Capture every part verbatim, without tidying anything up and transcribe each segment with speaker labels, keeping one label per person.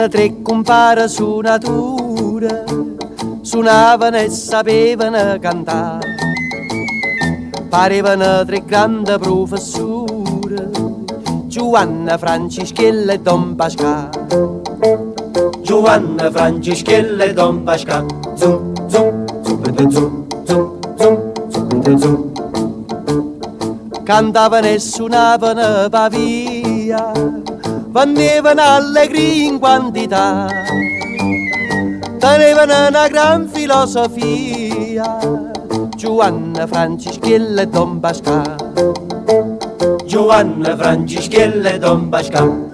Speaker 1: siamo tre compare su natura, suonavano e sapevano cantare. Parevano tre grandi professori, Giovanna, Francischella e Don Pascal. Giovanna, Francischella e Don Pascal. Zum, zum, zum, zum, zum, zum, zum, zum. Cantavano e suonavano pavia, vendevano allegria in quantità, tenevano una gran filosofia, Giovanna, Francischella e Don Pascal. Giovanna, Francischella e Don Pascal.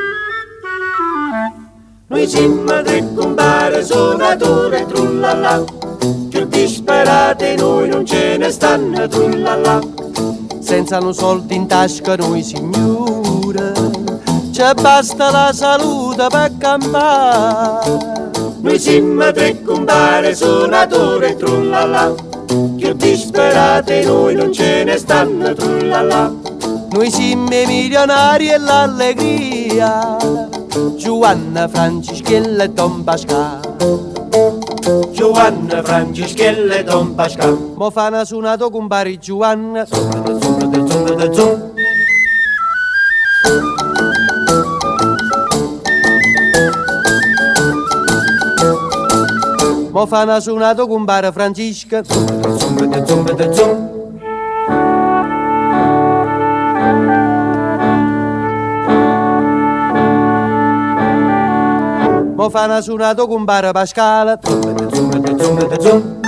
Speaker 1: Noi siamo tre compare suonatori e trullala, più disperati noi non ce ne stanno trullala. Senza un soldo in tasca noi signore, ci basta la salute per campare. Noi siamo tre compare suonatori e trullala, più disperati noi non ce ne stanno trullala. Noi siamo i milionari e l'allegria, Giovanna, Francischella e Don Pascal. Giovanna, Francischella e Don Pascal. Mo fa una suonato compare Giovanna, zum, zum, zum, zum. Mo fa una suonato compare Francisca, zum, zum, zum, zum. Mo fa una suonato compare Pascal, zum, zum, zum, zum.